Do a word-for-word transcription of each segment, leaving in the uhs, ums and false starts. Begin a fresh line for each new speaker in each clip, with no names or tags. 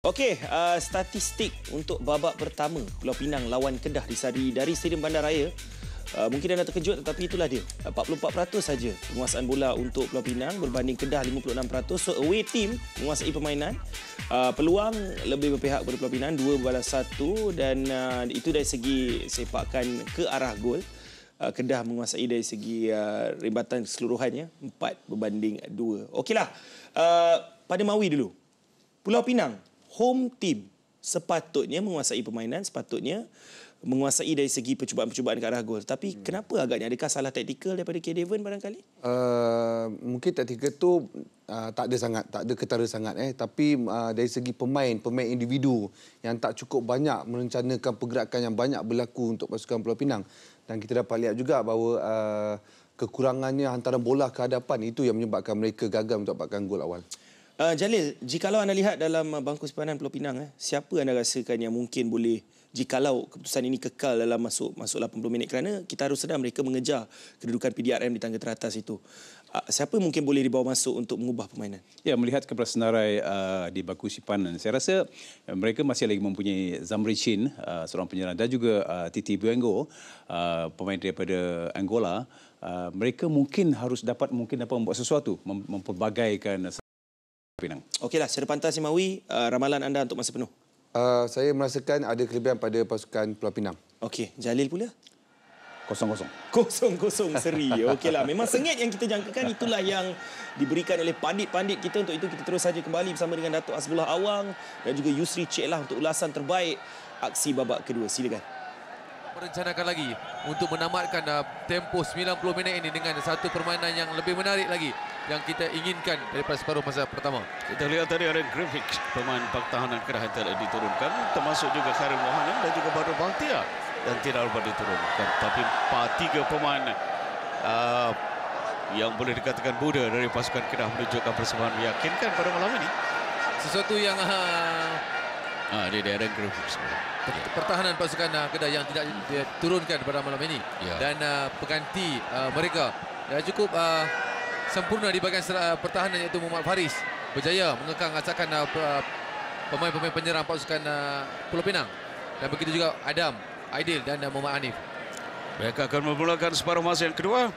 Okey, uh, statistik untuk babak pertama Pulau Pinang lawan Kedah di dari Stadium Bandaraya. Uh, mungkin anda terkejut tetapi itulah dia. empat puluh empat peratus saja penguasaan bola untuk Pulau Pinang berbanding Kedah lima puluh enam peratus. So away team menguasai permainan. Uh, peluang lebih berpihak kepada Pulau Pinang, dua balas satu, dan uh, itu dari segi sepakan ke arah gol. Uh, Kedah menguasai dari segi uh, rebatan keseluruhannya empat berbanding dua. Okeylah. Uh, pada Mawi dulu. Pulau Pinang home team sepatutnya menguasai permainan, sepatutnya menguasai dari segi percubaan-percubaan ke arah gol. Tapi hmm. kenapa agaknya? Adakah salah taktikal daripada K. Devon barangkali?
Uh, mungkin taktikal tu uh, tak ada sangat, tak ada ketara sangat. Eh. Tapi uh, dari segi pemain, pemain individu yang tak cukup banyak merencanakan pergerakan yang banyak berlaku untuk pasukan Pulau Pinang. Dan kita dapat lihat juga bahawa uh, kekurangannya hantaran bola ke hadapan itu yang menyebabkan mereka gagal untuk dapatkan gol awal.
Uh, Jalil, jikalau anda lihat dalam bangku simpanan Pulau Pinang, eh, siapa anda rasakan yang mungkin boleh, jikalau keputusan ini kekal dalam masuk masuk lapan puluh minit, kerana kita harus sedar mereka mengejar kedudukan P D R M di tangga teratas itu. Uh, siapa mungkin boleh dibawa masuk untuk mengubah permainan?
Ya, melihat kepada senarai uh, di bangku simpanan, saya rasa uh, mereka masih lagi mempunyai Zamri Chin, uh, seorang penyerang, dan juga uh, Titi Buengo, uh, pemain daripada Angola. Uh, mereka mungkin harus dapat mungkin dapat membuat sesuatu, mem memperbagaikan Pinang.
Okeylah, secara pantas Mawi, uh, ramalan anda untuk masa penuh.
Uh, saya merasakan ada kelebihan pada pasukan Pulau Pinang.
Okey, Jalil pula?
Kosong kosong.
Kosong kosong seri. Okeylah, memang sengit yang kita jangkakan, itulah yang diberikan oleh pandit-pandit kita. Untuk itu kita terus saja kembali bersama dengan Datuk Hasbullah Awang dan juga Yusri Cik lah untuk ulasan terbaik aksi babak kedua. Silakan.
Merencanakan lagi untuk menamatkan uh, tempoh sembilan puluh minit ini dengan satu permainan yang lebih menarik lagi yang kita inginkan daripada separuh masa pertama.
Kita lihat tadi ada grafik pemain pertahanan Kedah yang telah diturunkan, termasuk juga Khairul Mohamed dan juga Badrul Bahtia, dan tidak lupa diturunkan. Tapi tiga pemain uh, yang boleh dikatakan muda dari pasukan Kedah menunjukkan persembahan meyakinkan pada malam ini.
Sesuatu yang uh,
ah, dia ada grafik semua.
Pertahanan pasukan uh, Kedah yang tidak diturunkan pada malam ini, ya. Dan uh, pengganti uh, mereka ya, cukup uh, sempurna di bahagian uh, pertahanan, iaitu Muhammad Faris berjaya mengekang asakan pemain-pemain uh, penyerang pasukan uh, Pulau Pinang, dan begitu juga Adam, Aidil dan uh, Muhammad Hanif.
Mereka akan memulakan separuh masa yang kedua.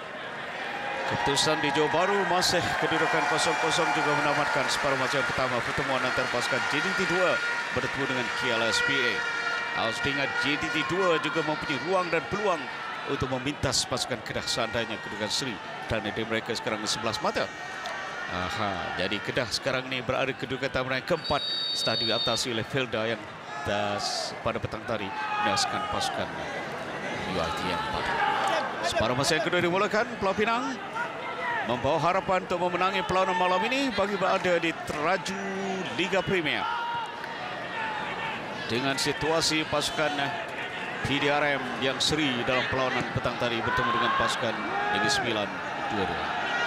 Keputusan di Johor Bahru, masih kedudukan kosong kosong juga menamatkan separuh masa yang pertama. Pertemuan antara pasukan J D T dua bertemu dengan K L S P A. Harus diingat J D T dua juga mempunyai ruang dan peluang untuk memintas pasukan Kedah seandainya kedudukan seri, kerana di mereka sekarang sebelas mata. Aha, jadi Kedah sekarang ini berada kedudukan taburan keempat setelah diatasi oleh Felda yang das pada petang tadi menewaskan pasukan U I T M. Separuh masa yang kedua dimulakan. Pulau Pinang membawa harapan untuk memenangi perlawanan malam ini bagi berada di teraju Liga Premier. Dengan situasi pasukan P D R M yang seri dalam perlawanan petang tadi bertemu dengan pasukan Negeri Sembilan dua dua.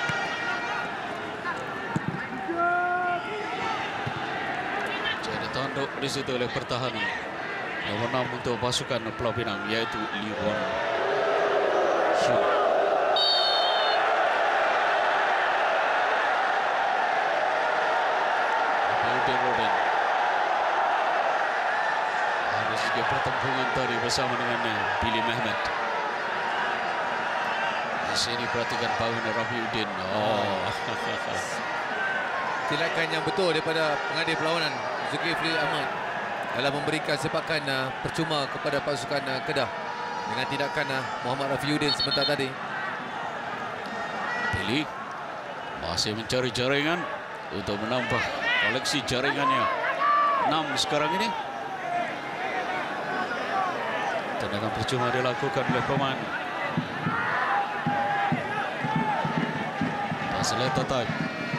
Jadi tanduk di situ oleh pertahanan. Nomor enam untuk pasukan Pulau Pinang, iaitu Lee Won Hyun. Robin. Ada juga pertempuran tadi bersama dengan Billy Mehmet. Di sini perhatikan Bawin Rafiuddin. Oh.
Tindakan yang betul daripada pengadil perlawanan Zulkifli Ahmad dalam memberikan sepakan uh, percuma kepada pasukan uh, Kedah dengan tindakan uh, Muhammad Rafiuddin sebentar tadi.
Billy masih mencari jaringan untuk menambah koleksi jaringannya. enam sekarang ini. Tendangan percuma dilakukan oleh pemain Paseleta Type.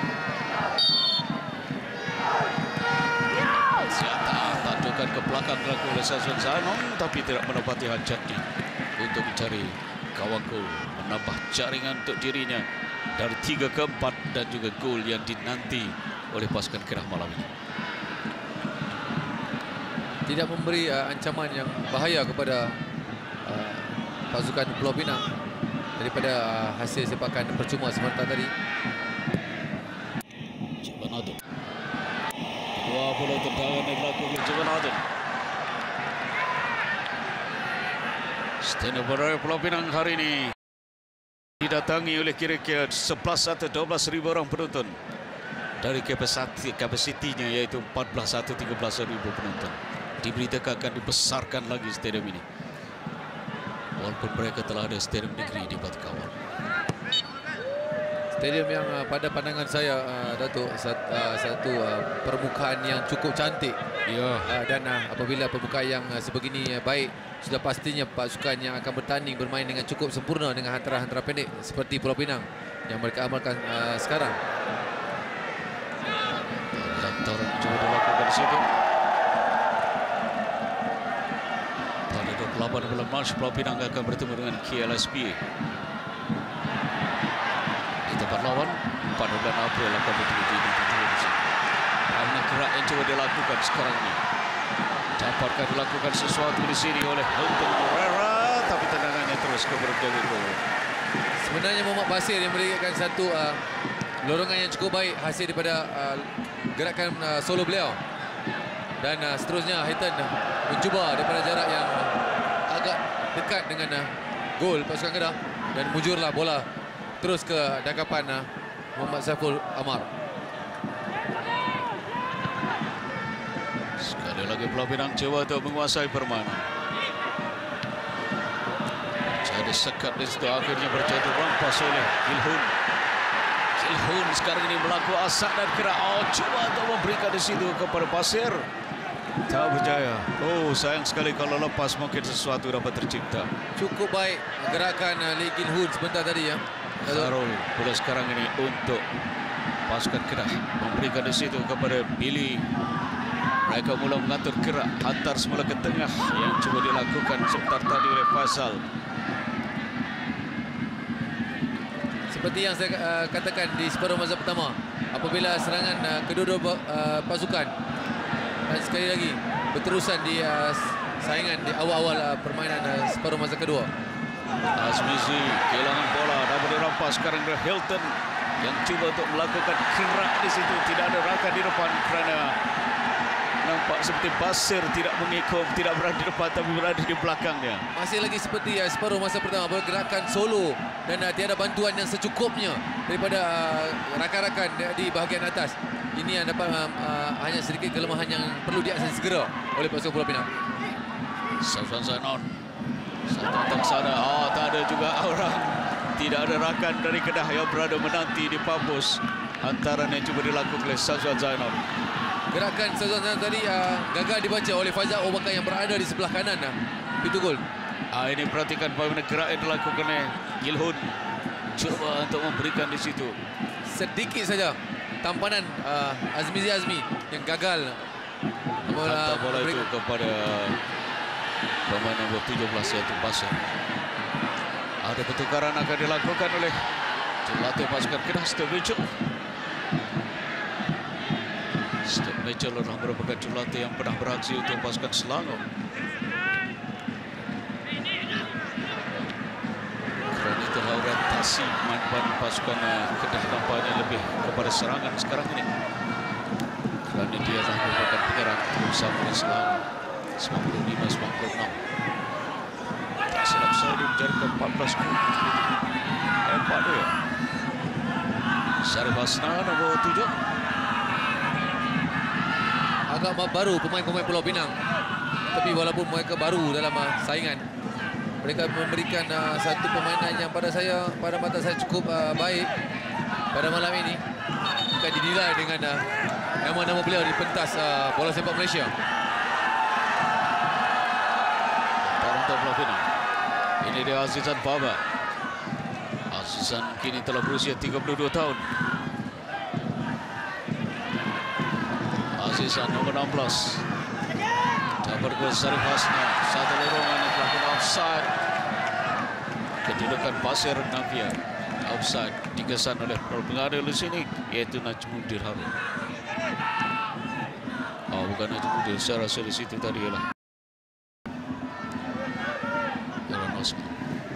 Siata tandukan ke belakang dilakukan oleh Sazwan Zainong, tapi tidak menepati hajatnya untuk mencari kawan gol, menambah jaringan untuk dirinya dari tiga ke empat, dan juga gol yang dinanti oleh pasukan Kedah malam ini.
Tidak memberi uh, ancaman yang bahaya kepada uh, pasukan Pulau Pinang daripada uh, hasil sepakan percuma sebentar tadi.
Cibanado. Dua bola tendangan yang dilakukan oleh Jovan Alden. Stadium Bandaraya Pulau Pinang hari ini didatangi oleh kira-kira sebelas atau dua belas ribu orang penonton. Dari kapasiti, kapasitinya iaitu empat belas atau tiga belas ribu penonton. Diberitakan akan dibesarkan lagi stadium ini. Walaupun mereka telah ada stadium negeri di Batu Kawal.
Stadium yang uh, pada pandangan saya, uh, Datuk, sat, uh, satu uh, permukaan yang cukup cantik.
Ya.
Uh, dan uh, apabila permukaan yang uh, sebegini uh, baik, sudah pastinya pasukan yang akan bertanding bermain dengan cukup sempurna dengan hantaran-hantaran pendek seperti Pulau Pinang yang mereka amalkan uh, sekarang.
Hantaran coba dilakukan di situ. Pada dua puluh delapan bulan Mac, Pulau Pinang akan bertemu dengan K L S P A. Di tempat lawan, pada bulan April akan bertemu di sini. Karena gerak yang coba dilakukan sekarang ini. Dapatkah dilakukan sesuatu di sini oleh Hilton Morera, tapi tendangannya terus ke berjaga gol.
Sebenarnya Muhammad Basir yang memberikan satu uh, lorongan yang cukup baik hasil daripada uh, gerakan uh, solo beliau. Dan uh, seterusnya Hilton uh, mencuba daripada jarak yang uh, agak dekat dengan uh, gol pasukan Kedah dan mujurlah bola terus ke dangkapan uh, Muhammad Saiful Amar.
Sekali lagi Pulau Pinang coba untuk menguasai permainan. Jadi sekat di situ akhirnya berjatuh rampas oleh Gilhun. Gilhun sekarang ini berlaku asak dan gerak. Oh, coba untuk memberikan di situ kepada Pasir. Tak berjaya. Oh, sayang sekali kalau lepas mungkin sesuatu dapat tercipta.
Cukup baik gerakan uh, Lee Gilhun sebentar tadi ya.
Harul bola sekarang ini untuk pasukan Kedah memberikan di situ kepada Billy. Mereka mula mengatur gerak, hantar semula ke tengah yang cuba dilakukan sebentar tadi oleh Faisal.
Seperti yang saya uh, katakan di separuh masa pertama, apabila serangan uh, kedua-dua uh, pasukan dan sekali lagi berterusan di uh, saingan di awal-awal uh, permainan uh, separuh masa kedua.
Azmizi kehilangan bola, dapat dirampas sekarang dari Hilton yang cuba untuk melakukan gerak di situ. Tidak ada Raka di depan kerana nampak seperti Basir tidak mengikut, tidak berada di depan tapi berada di belakangnya.
Masih lagi seperti uh, separuh masa pertama, bergerakan solo dan uh, tiada bantuan yang secukupnya daripada uh, rakan-rakan di bahagian atas. Ini yang dapat uh, uh, hanya sedikit kelemahan yang perlu diatasi segera oleh pasukan Pulau Pinang.
Safwan Zainon satu datang sana. Oh, tak ada juga orang. Tidak ada rakan dari Kedah yang berada menanti di Papus. Hantaran yang cuba dilakukan oleh Safwan Zainon.
Gerakan Safwan Zainon tadi uh, gagal dibaca oleh Faizal Obakar yang berada di sebelah kanan uh, pintu gol.
Ah, ini perhatikan bagaimana gerak yang dilakukan oleh Gilhun. Cuba untuk memberikan di situ.
Sedikit saja tampanan uh, Azmizi Azmi yang gagal
Hantar bola itu kepada pemain nombor tujuh belas yaitu Basir. Ada pertukaran akan dilakukan oleh jurulatih pasukan Kedah, Steve Mitchell. Steve Mitchell adalah merupakan jurulatih yang pernah beraksi untuk pasukan Selangor. Kerana itulah orientasi main pasukan Kedah nampaknya lebih kepada serangan sekarang ini. Kerana dia adalah merupakan penyerang bersama dengan Selangor. sembilan puluh lima sembilan puluh enam. Tak silap saya dia menjadikan empat belas gol. Empat dia. Syarif Hasna nombor tujuh.
Agak baru pemain-pemain Pulau Pinang. Tapi walaupun mereka baru dalam uh, saingan, mereka memberikan uh, satu permainan yang pada saya, pada mata saya cukup uh, baik pada malam ini. Bukan dinilai dengan uh, nama-nama beliau di pentas uh, bola sepak Malaysia.
Untuk Pulau Pinang. Ini dia Azizan Baba. Azizan kini telah berusia tiga puluh dua tahun. Azizan nomor enam belas. Dapat gol Syarif Hasna. Satu lorongan yang dilakukan offside. Kedudukan Basir Navia. Offside dikesan oleh pengadil di sini iaitu Najmuddin Harun. Oh, bukan Najmuddin, saya rasa di situ tadi ialah Osman.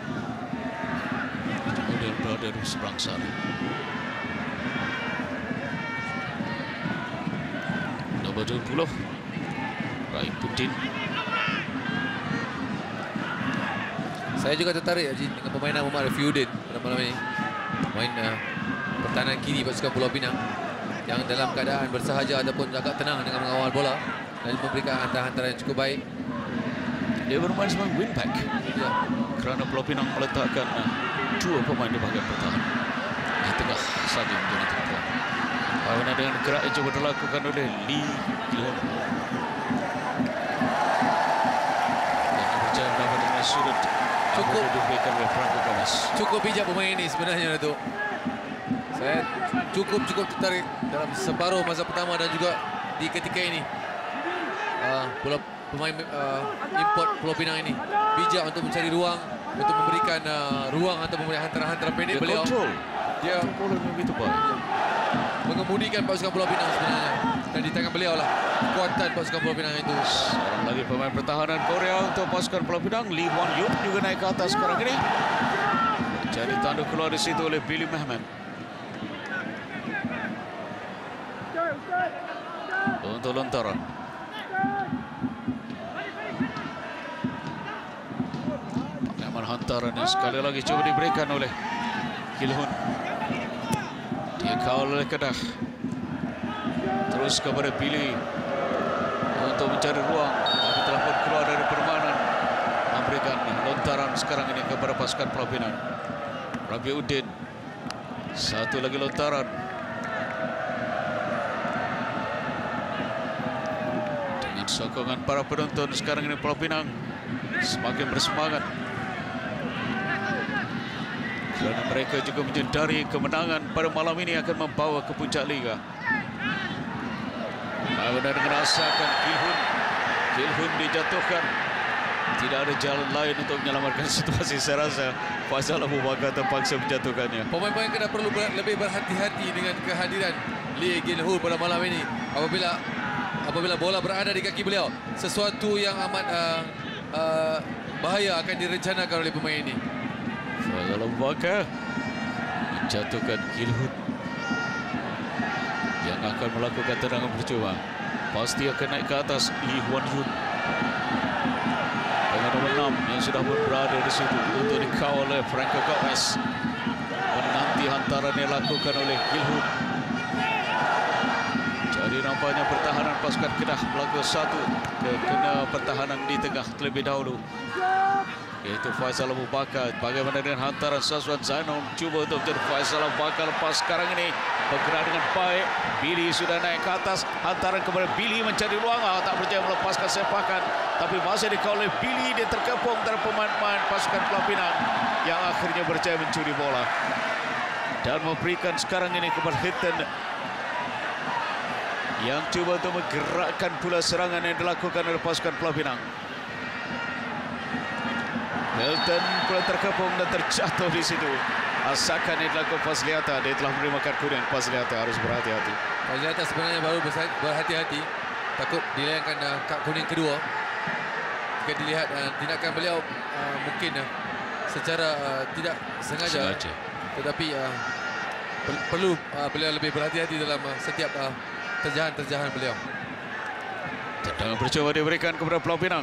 Kemudian berada di seberang sana. Nombor dua puluh. Raipuddin.
Saya juga tertarik Haji dengan permainan Muhammad Rafiuddin pada malam ini. Main uh, pertahanan kiri pasukan Pulau Pinang yang dalam keadaan bersahaja ataupun agak tenang dengan mengawal bola dan memberikan hantaran-hantaran yang cukup baik.
Dia bermain sebagai wingback. Ya. Kerana Pulau Pinang meletakkan uh, dua pemain di bahagian pertahanan. Di tengah saja menjadi tumpuan. Bagaimana dengan gerak yang coba dilakukan oleh Lee Gilhun. Dan berjaya mendapatkan sudut.
Cukup
diberikan oleh Franco Gomez.
Cukup bijak pemain ini sebenarnya Datuk. Saya cukup-cukup tertarik dalam separuh masa pertama dan juga di ketika ini. Uh, Pulau pemain uh, import Pulau Pinang ini bijak untuk mencari ruang, untuk memberikan uh, ruang atau memberikan hantaran-hantaran pendek
Dia
beliau.
kontrol.
Dia
boleh begitu baik.
Mengemudikan pasukan Pulau Pinang sebenarnya. Dan di tangan beliau lah kekuatan pasukan Pulau Pinang itu.
Seorang lagi pemain pertahanan Korea untuk pasukan Pulau Pinang, Lee Hwan Yun juga naik ke atas sekarang ini. Jadi tanda keluar di situ oleh Billy Mehmet. Untuk lontaran. Pengaman hantaran yang sekali lagi coba diberikan oleh Gilhun. Dia kawal oleh Kedah. Terus kepada Billy untuk mencari ruang, tapi telah pun keluar dari permainan. Memberikan lontaran sekarang ini kepada pasukan Pulau Pinang. Rafiuddin, satu lagi lontaran. Dengan sokongan para penonton sekarang ini Pulau Pinang semakin bersemangat. Kerana mereka juga menyedari kemenangan pada malam ini akan membawa ke puncak liga. Benar dengan asakan Gilhun. Gilhun dijatuhkan. Tidak ada jalan lain untuk menyelamatkan situasi. Saya rasa Faisal Abu Bakar terpaksa menjatuhkannya.
Pemain-pemain kena perlu ber lebih berhati-hati dengan kehadiran Lee Gilhun pada malam ini. Apabila apabila bola berada di kaki beliau, sesuatu yang amat uh, uh, bahaya akan direncanakan oleh pemain ini.
Faisal Abu Bakar menjatuhkan Gilhun yang akan melakukan tendangan percuma. Pasti akan naik ke atas Lee Hwan Yun. Dengan nomor enam yang sudah pun berada di situ untuk dikawal oleh Franco Gomez. Menanti hantaran yang dilakukan oleh Gilhun. Jadi nampaknya pertahanan pasukan Kedah melakukan satu kena pertahanan di tengah terlebih dahulu. Iaitu Faisal Abu Bakar. Bagaimana dengan hantaran Saswan Zainal. Cuba untuk menjadi Faisal Abu Bakar lepas sekarang ini. Bergerak dengan baik. Billy sudah naik ke atas. Hantaran kepada Billy mencari ruang. Ah, tak berjaya melepaskan sepakan. Tapi masih dikawal oleh Billy. Dia terkepung antara pemain-pemain pasukan Pulau Pinang. Yang akhirnya berjaya mencuri bola. Dan memberikan sekarang ini kepada Hilton. Yang cuba untuk menggerakkan pula serangan yang dilakukan oleh pasukan Pulau Pinang. Hilton pula terkepung dan terjatuh di situ. Asakan yang dilakukan Fazliata. Dia telah menerima kad kuning. Fazliata harus berhati-hati.
Fazliata sebenarnya baru berhati-hati. Takut dilayangkan uh, kad kuning kedua. Jika dilihat uh, tindakan beliau uh, mungkin uh, secara uh, tidak sengaja. sengaja. Tetapi uh, per perlu uh, beliau lebih berhati-hati dalam uh, setiap uh, terjahan-terjahan beliau.
Tendangan percuma diberikan kepada Pulau Pinang.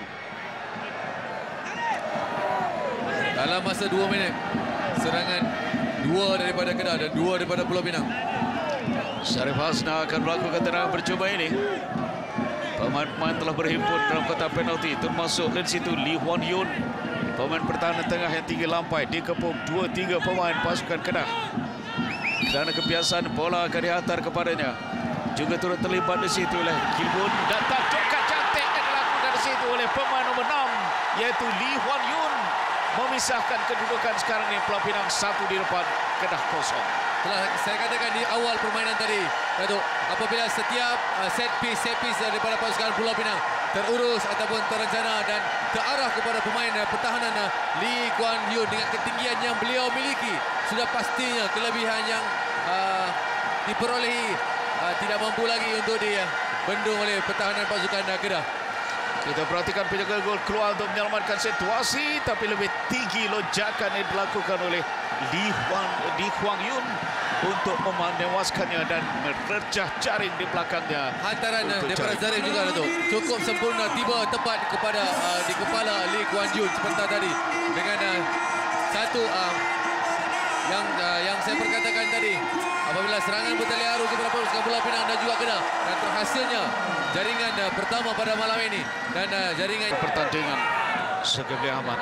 Dalam masa dua minit, serangan dua daripada Kedah dan dua daripada Pulau Pinang.
Syarif Hasna akan melakukan tendangan percuma ini. Pemain-pemain telah berhimpun dalam kotak penalti, termasuk dari situ Lee Hwan Yun. Pemain pertahanan tengah yang tinggi lampai dikepung dua tiga pemain pasukan Kedah. Kerana kebiasaan bola akan dihantar kepadanya. Juga turut terlibat di situ oleh Gilhun. Dan tajukan cantik yang dilakukan di situ oleh pemain nomor enam, iaitu Lee Hwan Yun. Memisahkan kedudukan sekarang ini Pulau Pinang satu di depan, Kedah kosong.
Telah saya katakan di awal permainan tadi, Datuk, apabila setiap uh, set piece set piece daripada pasukan Pulau Pinang terurus ataupun terencana dan terarah kepada pemain uh, pertahanan uh, Lee Kuan Yew dengan ketinggian yang beliau miliki, sudah pastinya kelebihan yang uh, diperolehi uh, tidak mampu lagi untuk dibendung oleh pertahanan pasukan uh, Kedah.
Kita perhatikan penjaga gol keluar untuk menyelamatkan situasi, tapi lebih tinggi lonjakan yang dilakukan oleh Lee Hwan Lee Hwan Yun untuk menewaskannya dan merejah jaring di belakangnya.
Hantaran daripada Zarif juga Datuk. Cukup sempurna, tiba tepat kepada uh, di kepala Lee Kuan Yew sebentar tadi dengan uh, satu uh, yang uh, yang saya perkatakan tadi, apabila serangan bertali arus kepada pasukan bola Penang dan juga Kedah, dan terhasilnya jaringan uh, pertama pada malam ini dan uh, jaringan
Pertandingan Zulkifli Ahmad.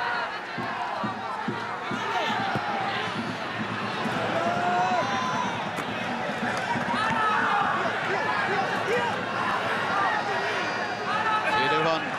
Edewan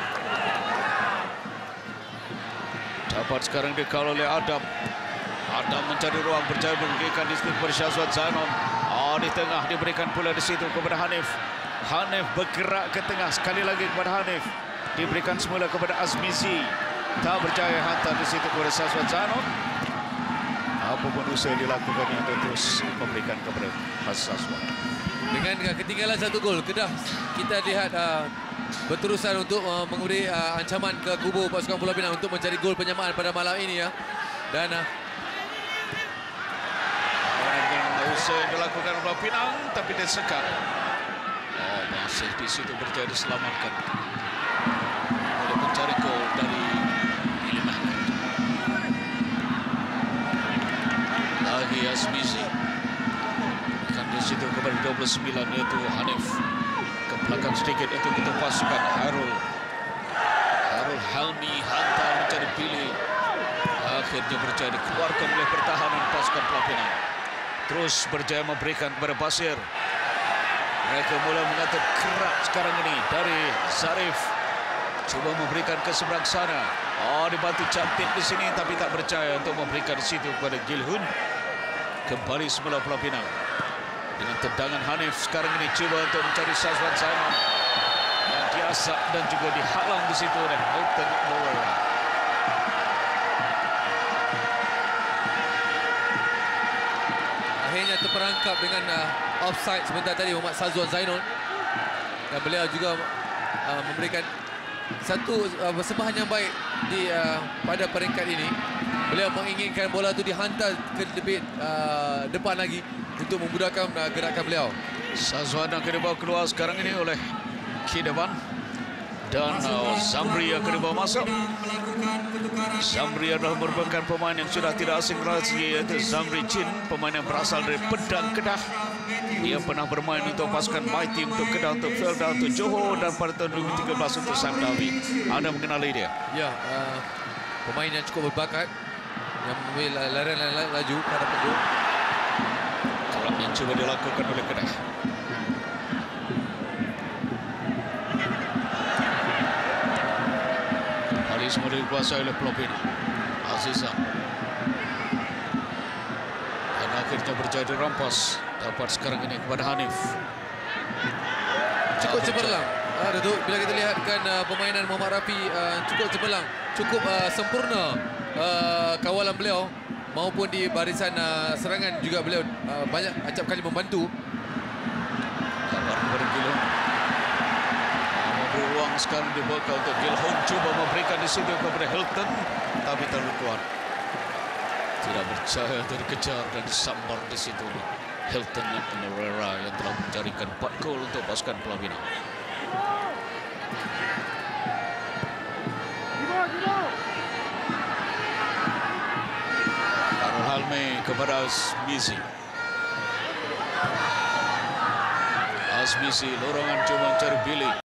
dapat sekarang dikawal oleh Adam. Adam mencari ruang, berjaya memberikan disitu kepada Syazwan Zainal. Oh, di tengah diberikan pula di situ kepada Hanif. Hanif bergerak ke tengah sekali lagi kepada Hanif. Diberikan semula kepada Azmizi. Tak berjaya hantar di situ kepada Syazwan Zainal. Apapun usaha dilakukannya untuk terus memberikan kepada Syazwan.
Dengan ketinggalan satu gol, Kedah kita lihat uh, berterusan untuk uh, memberi uh, ancaman ke kubu pasukan bola Penang untuk mencari gol penyamaan pada malam ini ya. Dan uh,
usaha yang dilakukan oleh Penang tapi disekat. Oh, masih di situ berjaya diselamatkan oleh pencari gol dari Ilham Ahmad. Lagi Azmizi. Kan di situ kepada dua puluh sembilan yaitu Hanif. Ke belakang sedikit itu kita pasukan Harul. Harul Helmi hantar mencari pilih. Akhirnya berjaya dikeluarkan oleh pertahanan pasukan bola Penang. Terus berjaya memberikan kepada Basir. Mereka mula mengatur kerak sekarang ini dari Zarif. Cuba memberikan ke seberang sana. Oh, dibantu cantik di sini tapi tak berjaya untuk memberikan di situ kepada Gilhun. Kembali semula bola Penang. Dengan tendangan Hanif sekarang ini cuba untuk mencari Syazwan Zainal. Yang diasak dan juga dihalang di situ oleh Hilton Moore.
akhirnya terperangkap dengan uh, offside sebentar tadi Muhammad Syazwan Zainal, dan beliau juga uh, memberikan satu uh, persembahan yang baik di uh, pada peringkat ini. Beliau menginginkan bola itu dihantar ke lebih uh, depan lagi untuk memudahkan uh, gerakan beliau.
Syazwan akan dibawa keluar sekarang ini oleh Kidaban dan uh, Zamri akan dibawa masuk. Zamri adalah merupakan pemain yang sudah tidak asing lagi, yaitu Zamri Jin, pemain yang berasal dari Pedang Kedah. Dia pernah bermain untuk pasukan My Team untuk Kedah, untuk Felda, untuk Johor, dan pada tahun dua ribu tiga belas untuk Sam Dawi. Anda mengenali dia?
Ya, uh, pemain yang cukup berbakat, yang memiliki larian laju pada pegul.
Kerap yang cuba dilakukan oleh Kedah. Kali semua dikuasai oleh Pelopin Aziza. Dan akhirnya berjaya dirampas. Dapat sekarang ini kepada Hanif.
Cukup cemerlang. Uh, Datuk, bila kita lihatkan uh, permainan Muhammad Rafi uh, cukup cemerlang, cukup uh, sempurna uh, kawalan beliau maupun di barisan uh, serangan juga beliau uh, banyak acap kali membantu.
Kabar kepada Gilhun. Memberi ruang sekarang dibawa untuk Gilhun. Cuba memberikan di situ kepada Hilton, tapi terlalu kuat. Tidak berjaya untuk dikejar dan disambar di situ. Hilton Pereira yang telah menjaringkan empat gol untuk pasukan Pelopina. Karol Halme kepada Azmizi. Azmizi lorongan coba mencari Billy.